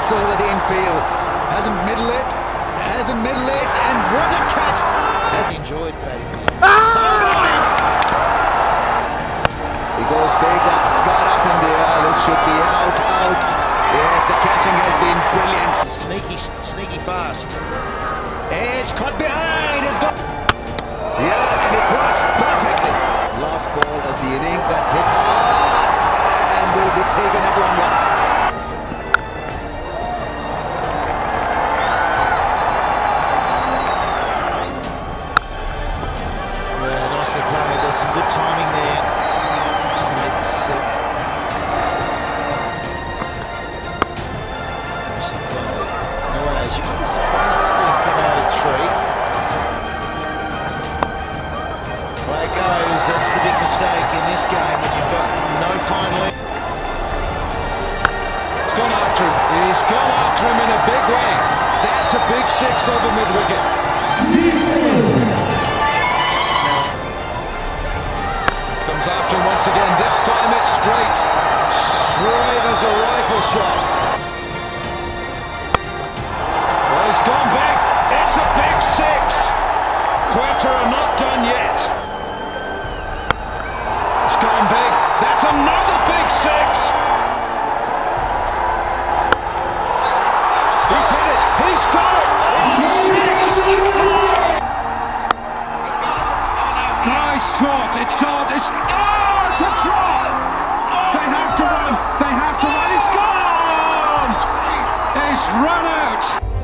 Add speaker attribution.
Speaker 1: gets over the infield. Hasn't middle it, and what a catch! Has enjoyed Paddy. He goes big, that's Scott up in the air. This should be out. Yes, the catching has been brilliant. Sneaky fast. Edge caught behind, has got. Yeah, and it works perfectly. Last ball of the innings, that's hit hard and will be taken at long off. Nicely played. There's some good timing there. It's you might be surprised to see him come out at 3. Play goes. That's the big mistake in this game when you've got no final. He's gone after him. He's gone after him in a big way. That's a big 6 over mid-wicket. Comes after him once again. This time it's straight. Straight as a rifle shot. Well, he's gone back. It's a big 6. Quetta are not done yet. It's gone big. That's another big 6. He's hit it. He's got it. It's 6. Nice trot. It's short. It's a trot. They have to run. He's gone. He's run out.